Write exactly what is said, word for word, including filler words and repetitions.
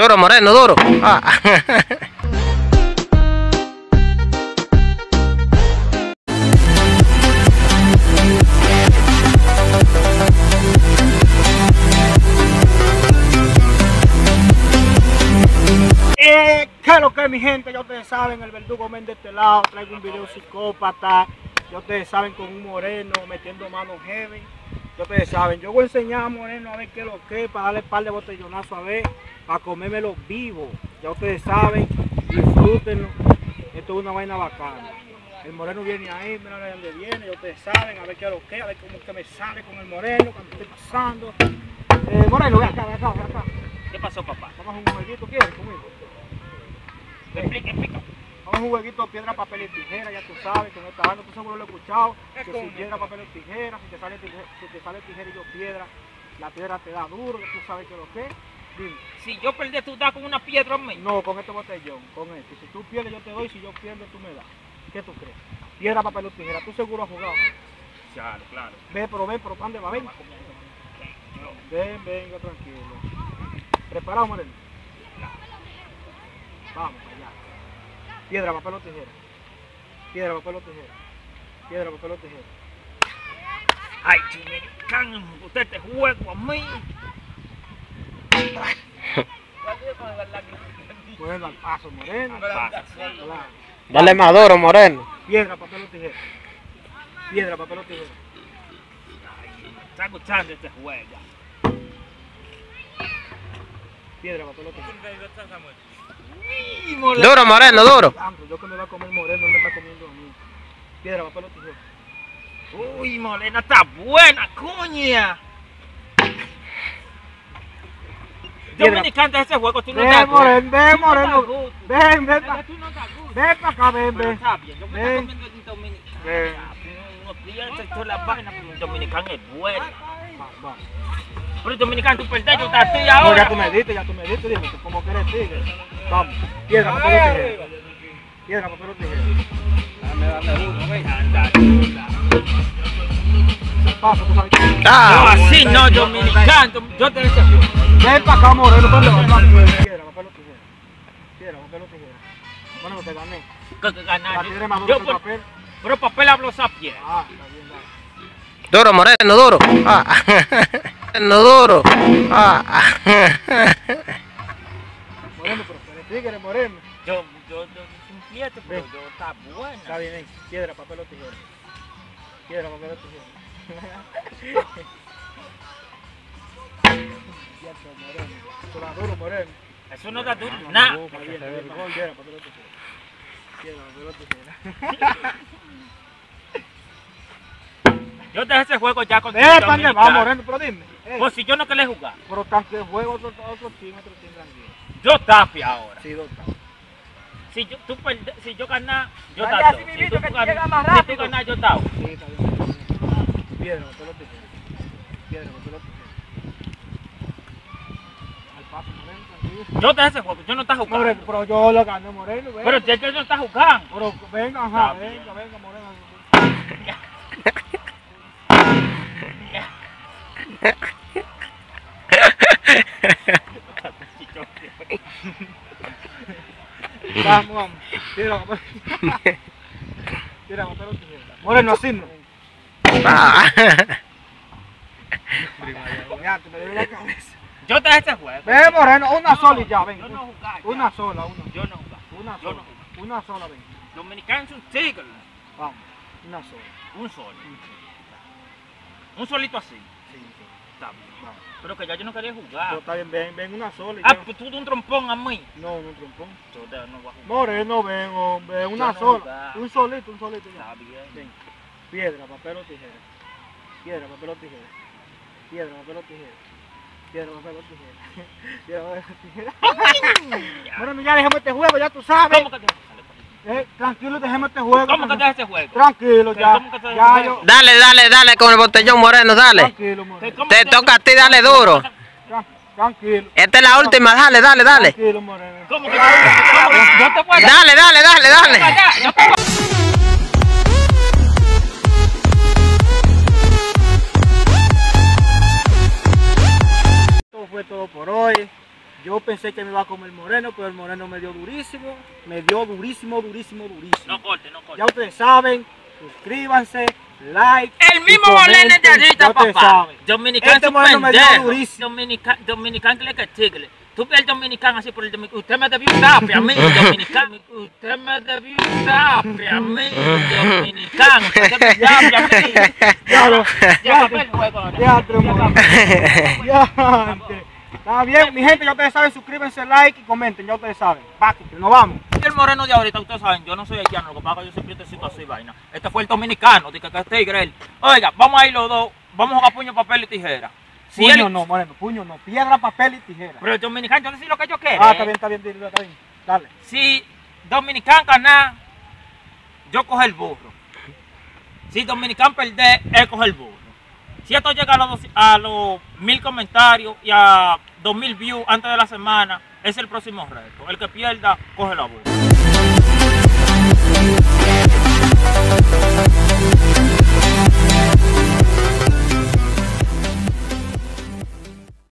Duro, Moreno, duro. Ah. Eh, ¿qué es lo que, mi gente? Ya ustedes saben, el Verdugo Men de este lado. Traigo un video psicópata. Ya ustedes saben, con un moreno metiendo manos heavy. Ya ustedes saben, yo voy a enseñar a Moreno a ver qué es lo que es, para darle un par de botellonazos a ver, para comérmelo vivo. Ya ustedes saben, disfrútenlo. Esto es una vaina bacana. El Moreno viene ahí, mira de dónde viene, ya ustedes saben, a ver qué es lo que es, a ver cómo que me sale con el Moreno, cuando estoy pasando. Eh, Moreno, ven acá, ven acá, ven acá. ¿Qué pasó, papá? Vamos a un jueguito, ¿quieres conmigo? Explica, explica. Vamos a un jueguito piedra, papel y tijera, ya tú sabes, con esta banda tú seguro lo he escuchado. Que si piedra, papel y tijera, si te sale tijera, si te sale tijera y yo piedra, la piedra te da duro, ya tú sabes que lo que es. Dime. Si yo perdí, tú das con una piedra a mí. No, con este botellón, con este. Si tú pierdes yo te doy, si yo pierdo tú me das. ¿Qué tú crees? Piedra, papel o tijera, tú seguro has jugado. Claro, claro. Ven, pero ven, pero ¿dónde va? Ven. Ven, venga, tranquilo. ¿Preparado, Moreno? Vamos allá. Piedra, papel o tijera. Piedra, papel o tijera. Piedra, papel o tijera. Ay, Dominicano, usted te juego a mí. Bueno, al paso, Moreno. Al paso, sí. Claro. Dale más duro, Moreno. Piedra, papel o tijera. Piedra, papel o tijera. Está gustando este juego. Piedra, papel o tijera. Duro, Moreno, duro. Santo, yo que me va a comer Moreno, él me está comiendo a mí. Piedra, papel o tijera. Uy, Morena, está buena, coña. Dominicano, ese juego tú no Ven, das gusto. Moreno, ven, Moreno. Tú no das gusto. Ven, ven, pa- Tú no das gusto. ven para acá, ven, Pero ven. está bien, yo me Ven. estoy comiendo el dominicano. Ven. Uno piensa en todas las vainas, pero el dominicano es bueno. Va, va. Pero el dominicano tú perdés, yo te estoy No, ahora. ya tú me diste, ya tú me diste, dime, tú como que eres tigre. Vamos, piedra, papel o tijera. Piedra, papel o tijera. Dame, dame uno, ven. Anda, anda. Paso, tú sabes que... No, Ah. así no, dominicano, yo te deseo. Ven para acá, Moreno, ¿dónde vas? Vamos, piedra, papel o tijera. Piedra, papel o tijera. Bueno, te gané. Que, que ganar. La piedra es más Yo dura que el por- papel. Pero papel hablo esa piedra. Ah, está bien, dale. Duro, Moreno, duro. Ah. Moreno, duro. Ah. Moreno, pero tú eres tigre, Moreno. Yo, yo, yo, soy un quieto, pero Ven. yo está buena. Está bien, ven. Piedra, papel o tijera. Piedra, papel o tijera. Cierto, Moreno. Eso da duro, Moreno. Eso no da duro, No, nada. no, está bien, está bien. Mejor piedra, papel o tijera. Piedra, papel o tijera. Yo dejé ese juego ya con Ven, ¿para dónde va, Moreno? Pero dime. Ey, Pues si yo no quería jugar, pero tanque de juego, otro, otro team, otro team tranquilo. yo tapi ahora. Sí, doctor. Si yo, tú perde- si yo ganar, yo Vaya, tato. así Si mismito, tú que tú ganas, llegas más si tú rápido. ganas, yo tato. Sí, está bien. Piedra, papel o tijera. Piedra, papel o tijera. Al paso, Moreno, tranquilo. Yo dejé ese juego, yo no está jugando. Moreno, pero yo lo gané, Moreno, ven. Pero si es que él no está jugando. Pero venga, ajá, Está bien. venga, venga, Moreno. Vamos, vamos. Tira, papel. Tira, papel o tijera. Moreno, así no. Ah. Ya, te me duele la cabeza. Yo dejé ese juego. Ven, Moreno, una sola y ya, ven. Yo no jugaba. Una sola, una. Yo no jugaba. Una Yo sola. no Una sola, ven. Dominicano es un tigre. Vamos, una sola. Un solo. Un solito así. Sí, sí. Está bien. Vamos. Pero que ya yo no quería Pero jugar. está bien, ven, ven una sola y Ah, ya. pues tú de un trompón a mí. No, no, trompón. Yo de- no voy a jugar. Moreno, ven, hombre, una Yo no sola. jugaba. Un solito, un solito ya. Está bien. Ven. Piedra, papel o tijera. Piedra, papel o tijera. Piedra, papel o tijera. Piedra, papel o tijera. Piedra, papel o tijera. Bueno, ya dejemos este juego, ya tú sabes. ¿Cómo que te Eh, tranquilo, dejemos este juego. ¿Cómo que te ese juego? Tranquilo, ya. ¿Cómo que te Ya, dejas yo. juego? Dale, dale, dale con el botellón, Moreno, dale. Tranquilo, Moreno. ¿Cómo Te que toca a ti, dale duro. Tran- Tranquilo. Esta es la última, dale, dale, dale. Tranquilo, Moreno. ¿Cómo que ¿Cómo? Yo te voy a dar. Dale, dale, dale, dale. Ya, yo te voy a- Esto fue todo por hoy. Yo pensé que me iba a comer el Moreno, pero el Moreno me dio durísimo. Me dio durísimo, durísimo, durísimo. No corte, no corte. Ya ustedes saben, suscríbanse, like. El mismo y Moreno de comenten, ahorita, ya ustedes papá. saben. Dominicano Este es un Moreno me dio pendejo. durísimo. Dominica, dominicano que le que chicle. Tú ves el dominicano así por el dominicano. Usted me debió un tape a mí, dominicano. Usted me debió un tape a mí, dominicano. Usted me tape a mí. Ya lo- Ya ya- acabé el juego ahora. Ya, otro Moreno. Ya, antes. Está bien, mi gente, ya ustedes saben, suscríbanse, like y comenten, ya ustedes saben. Pa, que nos vamos. El Moreno de ahorita, ustedes saben, yo no soy haitiano, lo que pasa es que yo siempre estoy así, vaina. Este fue el dominicano, de que este tigre él. Oiga, vamos a ir los dos, vamos a jugar puño, papel y tijera. Si Puño él- no, Moreno, puño no. Piedra, papel y tijera. Pero el dominicano, yo no sé lo que yo quiero. Ah, está bien, está bien, dile, está bien. Dale. Si dominicano ganar, yo cojo el burro. Si dominicano perder, él coge el burro. Si esto llega a los, dos- a los mil comentarios y a dos mil views antes de la semana, es el próximo reto. El que pierda, coge la burra.